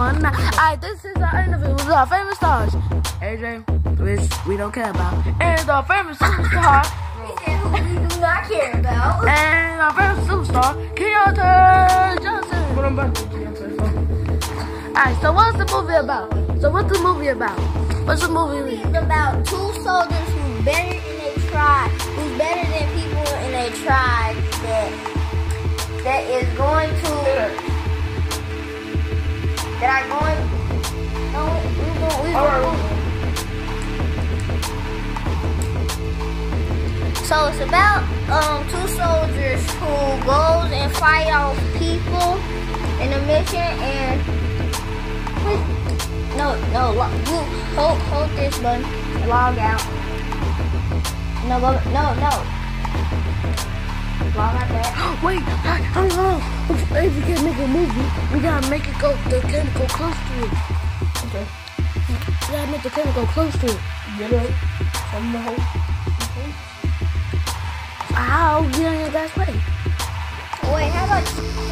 on. Alright, this is our interview with our famous stars. AJ, which we don't care about. And our famous superstar. Who we do not care about. And our famous superstar, Keontae Johnson. Alright, so what's the movie about? What's the movie? It's about two soldiers who's better than their tribe, who's better than people in their tribe that is going to that are going. So it's about two soldiers who goes and fight off people in a mission and. No, you hold this button, log out. No. Log out there. Wait, if we can't make a movie, we gotta make it go close to it. Okay. We gotta make the camera go close to it. Get it. From the hole. How? Get on your guys' way. Wait, how about